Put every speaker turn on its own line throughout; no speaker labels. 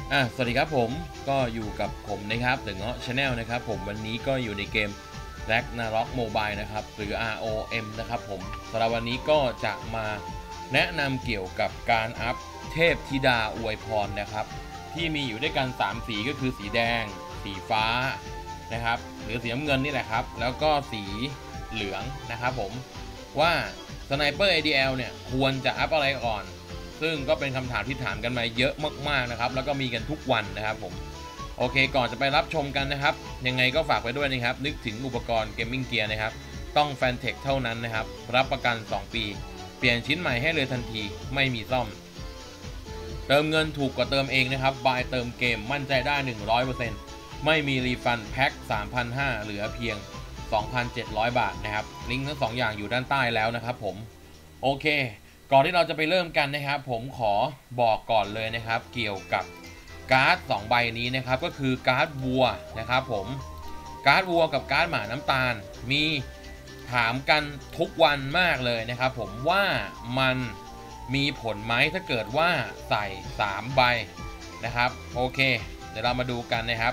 สวัสดีครับผมก็อยู่กับผมนะครับเดอะเงาะชาแนลนะครับผมวันนี้ก็อยู่ในเกม Ragnarok Mobile นะครับหรือ ROM นะครับผมสำหรับวันนี้ก็จะมาแนะนำเกี่ยวกับการอัพเทพธิดาอวยพรนะครับที่มีอยู่ด้วยกัน3สีก็คือสีแดงสีฟ้านะครับหรือสีน้ำเงินนี่แหละครับแล้วก็สีเหลืองนะครับผมว่าสไนเปอร์ ADL เนี่ยควรจะอัพอะไรก่อนซึ่งก็เป็นคำถามที่ถามกันมาเยอะมากๆนะครับแล้วก็มีกันทุกวันนะครับผมโอเคก่อนจะไปรับชมกันนะครับยังไงก็ฝากไปด้วยนะครับนึกถึงอุปกรณ์เกมมิ่งเกียร์นะครับต้องแฟนเทคเท่านั้นนะครับรับประกัน2ปีเปลี่ยนชิ้นใหม่ให้เลยทันทีไม่มีซ่อมเติมเงินถูกกว่าเติมเองนะครับบายเติมเกมมั่นใจได้ 100% ไม่มีรีฟันแพ็ค 3,500 เหลือเพียง 2,700 บาทนะครับลิงก์ทั้ง2อย่างอยู่ด้านใต้แล้วนะครับผมโอเคก่อนที่เราจะไปเริ่มกันนะครับผมขอบอกก่อนเลยนะครับเกี่ยวกับการ์ด2ใบนี้นะครับก็คือการ์ดวัวนะครับผมการ์ดวัวกับการ์ดหมาน้ำตาลมีถามกันทุกวันมากเลยนะครับผมว่ามันมีผลไหมถ้าเกิดว่าใส่3ใบนะครับโอเคเดี๋ยวเรามาดูกันนะครับ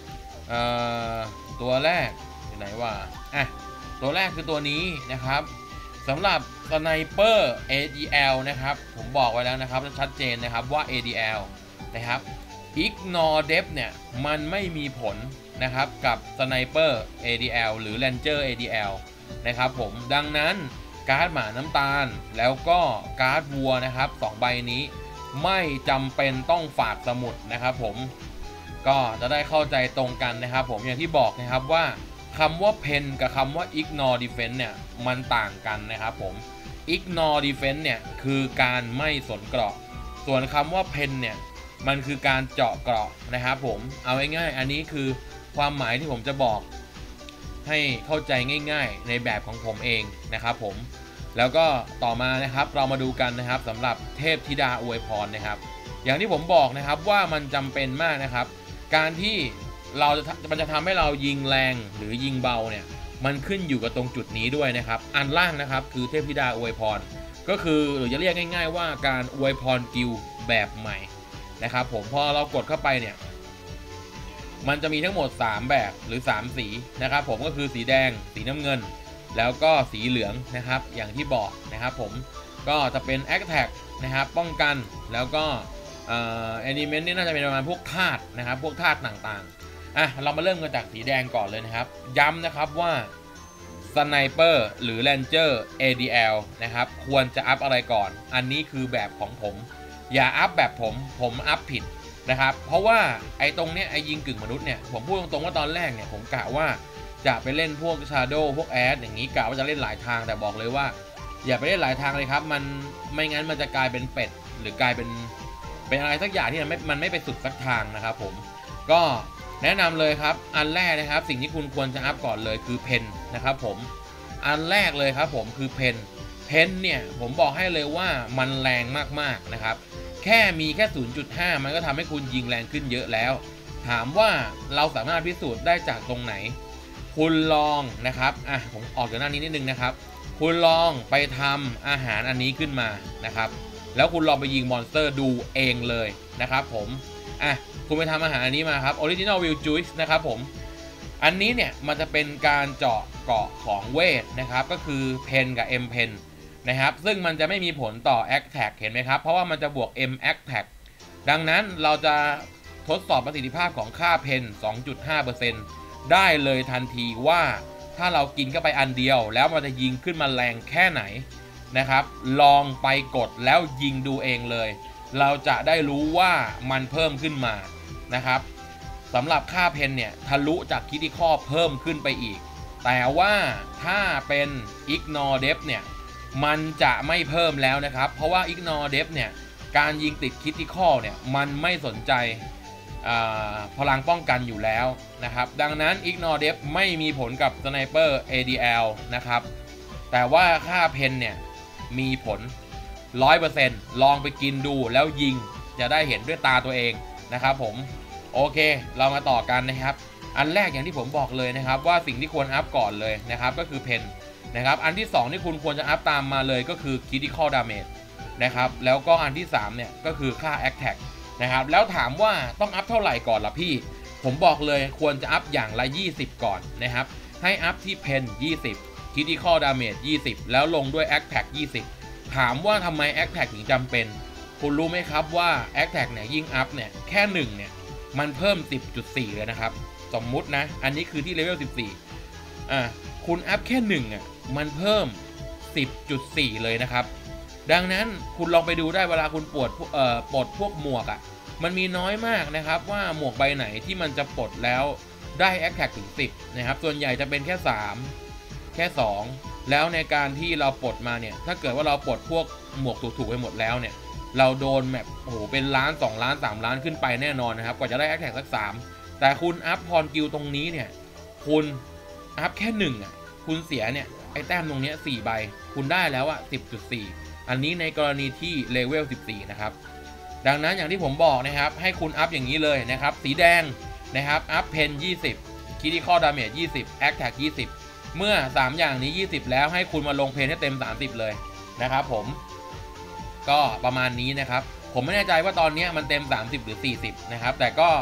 ตัวแรกอยู่ไหนวะตัวแรกคือตัวนี้นะครับสำหรับสไนเปอร์ ADL นะครับผมบอกไว้แล้วนะครับชัดเจนนะครับว่า ADL นะครับ Ignore Depth เนี่ยมันไม่มีผลนะครับกับสไนเปอร์ ADL หรือ Ranger ADL นะครับผมดังนั้นการ์ดหมาน้ำตาลแล้วก็การ์ดวัวนะครับ2ใบนี้ไม่จำเป็นต้องฝากสมุดนะครับผมก็จะได้เข้าใจตรงกันนะครับผมอย่างที่บอกนะครับว่าคำว่า pen กับคำว่า ignore defense เนี่ยมันต่างกันนะครับผม ignore defense เนี่ยคือการไม่สนเกราะส่วนคำว่า pen เนี่ยมันคือการเจาะเกราะนะครับผมเอาง่ายๆอันนี้คือความหมายที่ผมจะบอกให้เข้าใจง่ายๆในแบบของผมเองนะครับผมแล้วก็ต่อมานะครับเรามาดูกันนะครับสำหรับเทพธิดาอวยพรนะครับอย่างที่ผมบอกนะครับว่ามันจำเป็นมากนะครับการที่มันจะทำให้เรายิงแรงหรือยิงเบาเนี่ยมันขึ้นอยู่กับตรงจุดนี้ด้วยนะครับอันล่างนะครับคือเทพธิดาอวยพรก็คือหรือจะเรียกง่ายๆว่าการอวยพรกิลแบบใหม่นะครับผมพอเรากดเข้าไปเนี่ยมันจะมีทั้งหมด3แบบหรือ3สีนะครับผมก็คือสีแดงสีน้ำเงินแล้วก็สีเหลืองนะครับอย่างที่บอกนะครับผมก็จะเป็น Attack นะครับป้องกันแล้วก็Element นี่น่าจะเป็นประมาณพวกธาตุนะครับพวกธาตุต่างๆเรามาเริ่มกันจากสีแดงก่อนเลยนะครับย้ำนะครับว่าสไนเปอร์หรือ Ranger ADL นะครับควรจะอัพอะไรก่อนอันนี้คือแบบของผมอย่าอัพแบบผมอัพผิดนะครับเพราะว่าไอ้ตรงเนี้ยไอ้ยิงกึ่งมนุษย์เนี่ยผมพูดตรงๆว่าตอนแรกเนี่ยผมกะว่าจะไปเล่นพวก Shadow พวกแอดอย่างนี้กะว่าจะเล่นหลายทางแต่บอกเลยว่าอย่าไปเล่นหลายทางเลยครับมันไม่งั้นมันจะกลายเป็นเป็ดหรือกลายเป็นอะไรสักอย่างที่มันไม่ไปสุดสักทางนะครับผมก็แนะนำเลยครับอันแรกนะครับสิ่งที่คุณควรจะอัพก่อนเลยคือเพนนะครับผมอันแรกเลยครับผมคือเพนเนี่ยผมบอกให้เลยว่ามันแรงมากๆนะครับแค่มีแค่ 0.5 มันก็ทำให้คุณยิงแรงขึ้นเยอะแล้วถามว่าเราสามารถพิสูจน์ได้จากตรงไหนคุณลองนะครับผมออกจากหน้านี้นิดนึงนะครับคุณลองไปทำอาหารอันนี้ขึ้นมานะครับแล้วคุณลองไปยิงมอนสเตอร์ดูเองเลยนะครับผมคุณไปทำอาหารอันนี้มาครับ Original Will Juice นะครับผมอันนี้เนี่ยมันจะเป็นการเจาะเกาะของเวทนะครับก็คือเพนกับ M Pen นะครับซึ่งมันจะไม่มีผลต่อ Attack เห็นไหมครับเพราะว่ามันจะบวก M Attack ดังนั้นเราจะทดสอบประสิทธิภาพของค่าเพน 2.5% ได้เลยทันทีว่าถ้าเรากินเข้าไปอันเดียวแล้วมันจะยิงขึ้นมาแรงแค่ไหนนะครับลองไปกดแล้วยิงดูเองเลยเราจะได้รู้ว่ามันเพิ่มขึ้นมานะครับสำหรับค่าเพนเนี่ยทะลุจากคิติคอเพิ่มขึ้นไปอีกแต่ว่าถ้าเป็น Ignore Depth เนี่ยมันจะไม่เพิ่มแล้วนะครับเพราะว่า Ignore Depth เนี่ยการยิงติดคิติคอเนี่ยมันไม่สนใจพลังป้องกันอยู่แล้วนะครับดังนั้น Ignore Depth ไม่มีผลกับ Sniper ADL นะครับแต่ว่าค่าเพนเนี่ยมีผล 100% ลองไปกินดูแล้วยิงจะได้เห็นด้วยตาตัวเองนะครับผมโอเคเรามาต่อกันนะครับอันแรกอย่างที่ผมบอกเลยนะครับว่าสิ่งที่ควรอัพก่อนเลยนะครับก็คือเพนนะครับอันที่2ที่คุณควรจะอัพตามมาเลยก็คือ Critical Damage นะครับแล้วก็อันที่3เนี่ยก็คือค่า Attack นะครับแล้วถามว่าต้องอัพเท่าไหร่ก่อนล่ะพี่ผมบอกเลยควรจะอัพอย่างละ20ก่อนนะครับให้อัพที่เพน20 Critical Damage 20แล้วลงด้วย Attack 20ถามว่าทำไม Attack ถึงจำเป็นคุณรู้ไหมครับว่า Attack เนี่ยยิ่งอัพเนี่ยแค่1เนี่ยมันเพิ่ม 10.4 เลยนะครับสมมุตินะอันนี้คือที่เลเวล14คุณอัพแค่1มันเพิ่ม 10.4 เลยนะครับดังนั้นคุณลองไปดูได้เวลาคุณปลดพวกหมวกมันมีน้อยมากนะครับว่าหมวกใบไหนที่มันจะปลดแล้วได้ Attack ถึง10นะครับส่วนใหญ่จะเป็นแค่3แค่2แล้วในการที่เราปลดมาเนี่ยถ้าเกิดว่าเราปลดพวกหมวกถูกๆไปหมดแล้วเนี่ยเราโดนแบบโอ้โหเป็นล้าน2ล้าน3ล้านขึ้นไปแน่นอนนะครับกว่าจะได้ Attack สัก3แต่คุณอัพพรกิลตรงนี้เนี่ยคุณอัพแค่1คุณเสียเนี่ยไอ้แต้มตรงนี้4ใบคุณได้แล้ว10.4อันนี้ในกรณีที่เลเวล14นะครับดังนั้นอย่างที่ผมบอกนะครับให้คุณอัพอย่างนี้เลยนะครับสีแดงนะครับอัพเพน20 Critical Damage 20 Attack 20เมื่อ3อย่างนี้20แล้วให้คุณมาลงเพนให้เต็ม30เลยนะครับผมก็ประมาณนี้นะครับผมไม่แน่ใจว่าตอนนี้มันเต็ม30หรือ40นะครับแต่ก็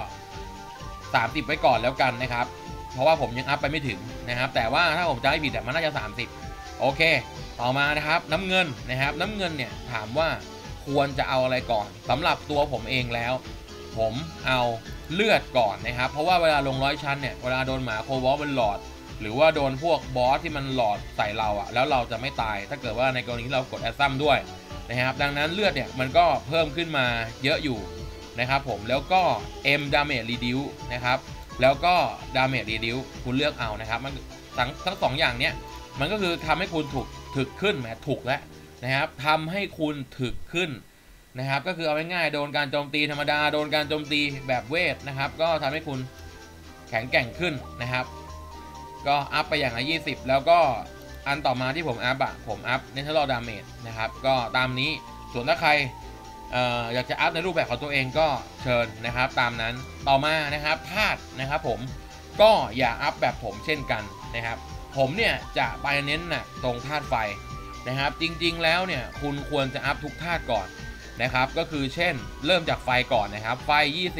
30ไว้ก่อนแล้วกันนะครับเพราะว่าผมยังอัพไปไม่ถึงนะครับแต่ว่าถ้าผมจำไม่ผิดมันน่าจะ30โอเคต่อมานะครับน้ำเงินนะครับน้ำเงินเนี่ยถามว่าควรจะเอาอะไรก่อนสำหรับตัวผมเองแล้วผมเอาเลือดก่อนนะครับเพราะว่าเวลาลง100ชั้นเนี่ยเวลาโดนหมาโควอลมันหลอดหรือว่าโดนพวกบอสที่มันหลอดใส่เราแล้วเราจะไม่ตายถ้าเกิดว่าในกรณีที่เรากดแอสซัมด้วยนะครับดังนั้นเลือดเนี่ยมันก็เพิ่มขึ้นมาเยอะอยู่นะครับผมแล้วก็ M Damage Reduce นะครับแล้วก็ Damage Reduce คุณเลือกเอานะครับมันทั้ง2อย่างเนี้ยมันก็คือทำให้คุณถึกขึ้นแหมถูกแล้วนะครับทำให้คุณถึกขึ้นนะครับก็คือเอาง่ายๆโดนการโจมตีธรรมดาโดนการโจมตีแบบเวทนะครับก็ทำให้คุณแข็งแกร่งขึ้นนะครับก็อัพไปอย่างละ20แล้วก็อันต่อมาที่ผมอัพผมอัพ Natural Damage นะครับก็ตามนี้ส่วนถ้าใครอยากจะอัพในรูปแบบของตัวเองก็เชิญนะครับตามนั้นต่อมานะครับธาตุนะครับผมก็อย่าอัพแบบผมเช่นกันนะครับผมเนี่ยจะไปเน้นตรงธาตุไฟนะครับจริงๆแล้วเนี่ยคุณควรจะอัพทุกธาตุก่อนนะครับก็คือเช่นเริ่มจากไฟก่อนนะครับไฟ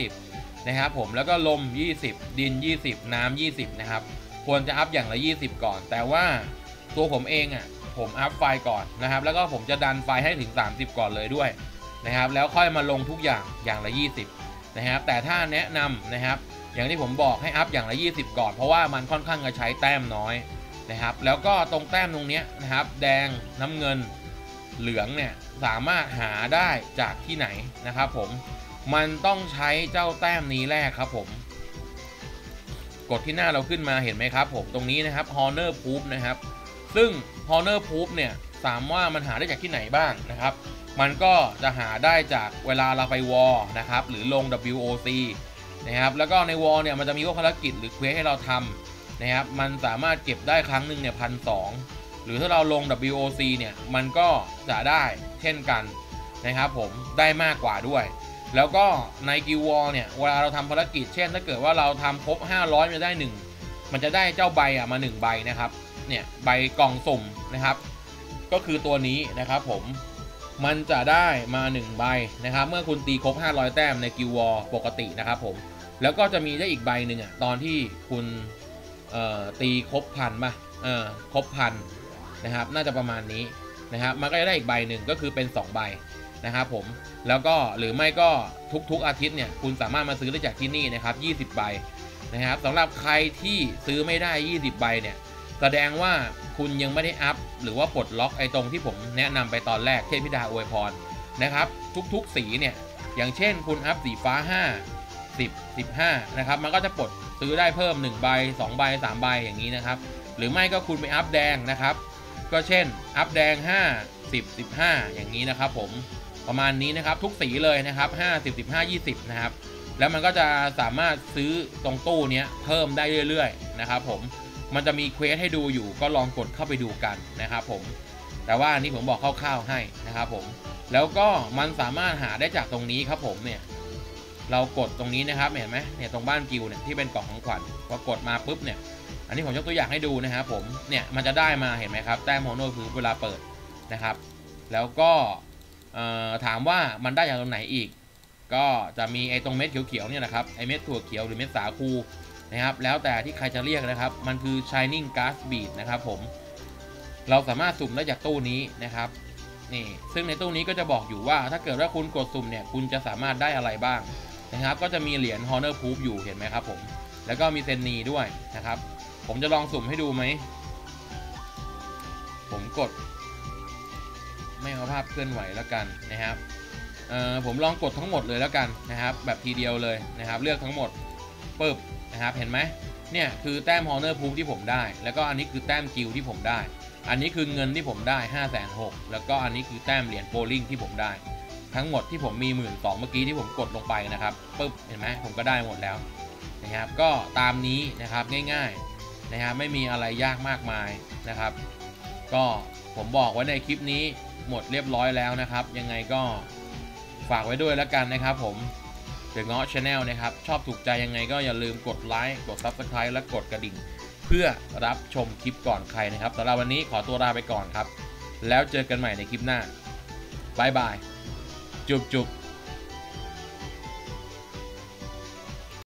20นะครับผมแล้วก็ลม20ดิน20น้ำ20นะครับควรจะอัพอย่างละ20ก่อนแต่ว่าตัวผมเองผมอัพไฟก่อนนะครับแล้วก็ผมจะดันไฟให้ถึง30ก่อนเลยด้วยนะครับแล้วค่อยมาลงทุกอย่างละ20นะครับแต่ถ้าแนะนำนะครับอย่างที่ผมบอกให้อัพอย่างละ20ก่อนเพราะว่ามันค่อนข้างจะใช้แต้มน้อยนะครับแล้วก็ตรงแต้มตรงนี้นะครับแดงน้ำเงินเหลืองเนี่ยสามารถหาได้จากที่ไหนนะครับผมมันต้องใช้เจ้าแต้มนี้แรกครับผมกดที่หน้าเราขึ้นมาเห็นไหมครับผมตรงนี้นะครับ Honor Proof นะครับซึ่ง Honor Proof เนี่ยสามารถมันหาได้จากที่ไหนบ้างนะครับมันก็จะหาได้จากเวลาเราไปวอลนะครับหรือลง WOC นะครับแล้วก็ในวอลเนี่ยมันจะมีพวกภารกิจหรือเควสให้เราทำนะครับมันสามารถเก็บได้ครั้งหนึ่งเนี่ย1,200หรือถ้าเราลง WOC เนี่ยมันก็จะได้เช่นกันนะครับผมได้มากกว่าด้วยแล้วก็ในกิลวอลเนี่ยเวลาเราทำภารกิจเช่นถ้าเกิดว่าเราทำครบ500มันจะได้มันจะได้เจ้าใบมา1ใบนะครับเนี่ยใบกล่องสุ่มนะครับก็คือตัวนี้นะครับผมมันจะได้มา1ใบนะครับเมื่อคุณตีครบ500แต้มในกิลวอลปกตินะครับผมแล้วก็จะมีได้อีกใบหนึ่งตอนที่คุณตีครบ1,000ป่ะครบ1,000นะครับน่าจะประมาณนี้นะครับมันก็จะได้อีกใบหนึ่งก็คือเป็น2ใบนะครับผมแล้วก็หรือไม่ก็ทุกอาทิตย์เนี่ยคุณสามารถมาซื้อได้จากที่นี่นะครับ20ใบนะครับสำหรับใครที่ซื้อไม่ได้20ใบเนี่ยแสดงว่าคุณยังไม่ได้อัพหรือว่าปลดล็อกไอ้ตรงที่ผมแนะนำไปตอนแรกเทพธิดาอวยพรนะครับทุกสีเนี่ยอย่างเช่นคุณอัพสีฟ้า5 10 15นะครับมันก็จะปลดซื้อได้เพิ่ม1ใบ2ใบ3ใบอย่างนี้นะครับหรือไม่ก็คุณไปอัพแดงนะครับก็เช่นอัพแดง5 10 15อย่างนี้นะครับผมประมาณนี้นะครับทุกสีเลยนะครับ5 10 15 20นะครับแล้วมันก็จะสามารถซื้อตรงตู้นี้เพิ่มได้เรื่อยๆนะครับผมมันจะมีเควสให้ดูอยู่ก็ลองกดเข้าไปดูกันนะครับผมแต่ว่าอันนี้ผมบอกคร่าวๆให้นะครับผมแล้วก็มันสามารถหาได้จากตรงนี้ครับผมเนี่ยเรากดตรงนี้นะครับเห็นไหมเนี่ยตรงบ้านกิลเนี่ยที่เป็นกล่องของขวัญพอกดมาปุ๊บเนี่ยอันนี้ผมยกตัวอย่างให้ดูนะครับผมเนี่ยมันจะได้มาเห็นไหมครับแต้มโฮโนคือเวลาเปิดนะครับแล้วก็ถามว่ามันได้จากตรงไหนอีกก็จะมีไอ้ตรงเม็ดเขียวๆเนี่ยนะครับไอ้เม็ดถั่วเขียวหรือเม็ดสาคูนะครับแล้วแต่ที่ใครจะเรียกนะครับมันคือ Shining Glass Bead นะครับผมเราสามารถสุ่มได้จากตู้นี้นะครับนี่ซึ่งในตู้นี้ก็จะบอกอยู่ว่าถ้าเกิดว่าคุณกดสุ่มเนี่ยคุณจะสามารถได้อะไรบ้างนะครับก็จะมีเหรียญ Honor Proof อยู่เห็นไหมครับผมแล้วก็มีเซนนีด้วยนะครับผมจะลองสุ่มให้ดูไหมผมกดไม่เอาภาพเคลื่อนไหวแล้วกันนะครับผมลองกดทั้งหมดเลยแล้วกันนะครับแบบทีเดียวเลยนะครับเลือกทั้งหมดปึ๊บนะครับเห็นไหมเนี่ยคือแต้ม Honor Proof ที่ผมได้แล้วก็อันนี้คือแต้มกิลที่ผมได้อันนี้คือเงินที่ผมได้560,000แล้วก็อันนี้คือแต้มเหรียญโบลิ่งที่ผมได้ทั้งหมดที่ผมมี12,000เมื่อกี้ที่ผมกดลงไปนะครับปึ๊บเห็นไหมผมก็ได้หมดแล้วนะครับก็ตามนี้นะครับง่ายๆนะครับไม่มีอะไรยากมากมายนะครับก็ผมบอกไว้ในคลิปนี้หมดเรียบร้อยแล้วนะครับยังไงก็ฝากไว้ด้วยแล้วกันนะครับผมเดอะเงาะ Channel นะครับชอบถูกใจยังไงก็อย่าลืมกดไลค์กด Subscribe และกดกระดิ่งเพื่อรับชมคลิปก่อนใครนะครับสำหรับวันนี้ขอตัวลาไปก่อนครับแล้วเจอกันใหม่ในคลิปหน้าบายบายจุบ